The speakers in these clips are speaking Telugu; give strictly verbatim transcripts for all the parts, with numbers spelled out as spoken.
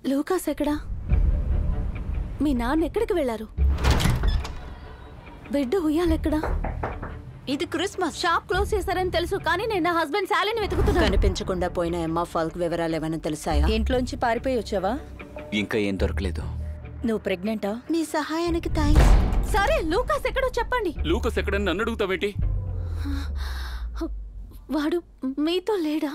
లూకాస్ ఎక్కడా? మీ నాన్న ఎక్కడికి వెళ్ళారు? బిడ్డ ఉయ్యాలెక్కడా? ఇది క్రిస్మస్. షాప్ క్లోజ్ చేశారని తెలుసు, కానీ నేను నా హస్బెండ్ శాలిని వెతుకుతున్నా. కనిపించకుండా పోయిన ఎమ్మా ఫాల్క్ వివరాలు ఏమైనా తెలుసాయా? ఇంట్లోంచి పారిపోయి వచ్చావా? ఇంకా ఏం దొరకలేదు. నువ్వు ప్రెగ్నెంటా? మీ సహాయానికి థ్యాంక్స్. సరే, లూకాస్ ఎక్కడో చెప్పండి. లూకాస్ ఎక్కడని నన్ను అడుగుతావేంటి? వాడు మీతో లేడా?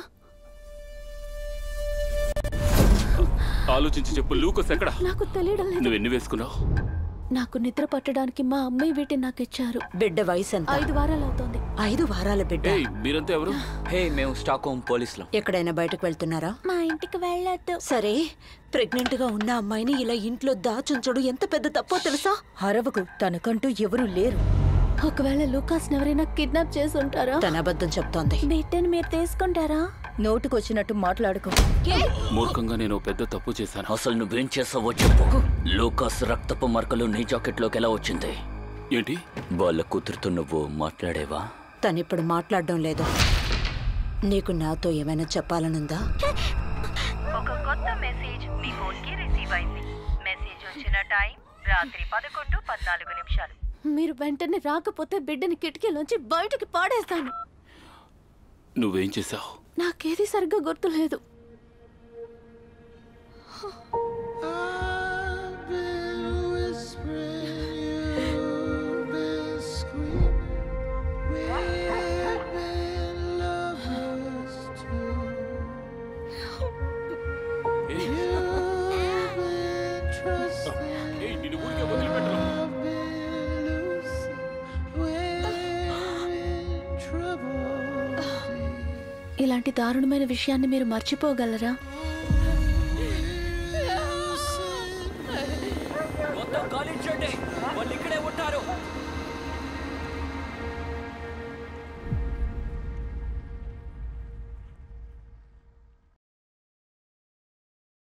ఆలోచించి చెప్పు, లూకాస్ ఎక్కడ? నాకు తెలియడం లేదు. నువ్వు ఎన్ని వేసుకున్నావు? నాకు నిద్ర పట్టడానికి మా అమ్మాయి వీటిని నాకు ఇచ్చారు. బిడ్డ వయసు ఎంత? ఐదు వారాలు అవుతుంది. ఐదు వారాల బిడ్డ. మీరంతా ఎవరు? హే, మేము స్టాక్ హోమ్ పోలీసులు. ఎక్కడైనా బయటకు వెళ్తున్నారా? మా ఇంటికి వెళ్ళొద్దు. సరే, ప్రెగ్నెంట్ గా ఉన్న అమ్మాయిని ఇలా ఇంట్లో దాచుంచడు ఎంత పెద్ద తప్పో తెలుసా? అరవకు, తనకంటూ ఎవరూ లేరు. ఒకవేళ లూకాస్ ఎవరైనా కిడ్నాప్ చేసి ఉంటారా? తన అబద్ధం చెప్తోంది. బిడ్డని మీరు తీసుకుంటారా? నోటుకొచ్చినట్టు మాట్లాడుకో. మూర్ఖంగా నేను పెద్ద తప్పు చేశాను. అసలు నువ్వేం చేసావో చెప్పు. లూకాస్ రక్తపు మరకలు నీ జాకెట్లోకి ఎలా వచ్చింది? ఏంటి? వాళ్ళ కూతురుతో నువ్వు మాట్లాడేవా? తనిప్పుడు మాట్లాడడం లేదు. నీకు నాతో ఏమైనా చెప్పాలనుందా? ఒక కొత్త మెసేజ్ మీ ఫోన్ కి రిసీవ్ అయింది. మెసేజ్ వచ్చిన టైం రాత్రి పదకొండు పద్నాలుగు నిమిషాలు. మీరు వెంటనే రాకపోతే బిడ్డని కిటికీలోంచి బయటికి పాడేస్తాను. నువ్వేం చేసావు? నాకేది సరిగ్గా గుర్తులేదు. ఇలాంటి దారుణమైన విషయాన్ని మీరు మర్చిపోగలరా?